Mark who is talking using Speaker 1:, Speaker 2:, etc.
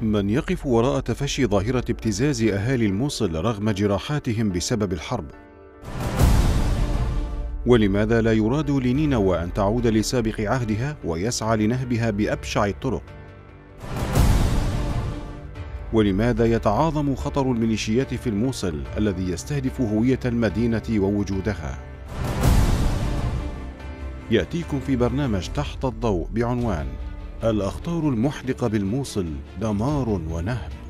Speaker 1: من يقف وراء تفشي ظاهرة ابتزاز أهالي الموصل رغم جراحاتهم بسبب الحرب؟ ولماذا لا يراد لنينوى أن تعود لسابق عهدها ويسعى لنهبها بأبشع الطرق؟ ولماذا يتعاظم خطر الميليشيات في الموصل الذي يستهدف هوية المدينة ووجودها؟ يأتيكم في برنامج تحت الضوء بعنوان: الأخطار المحدقة بالموصل دمار ونهب.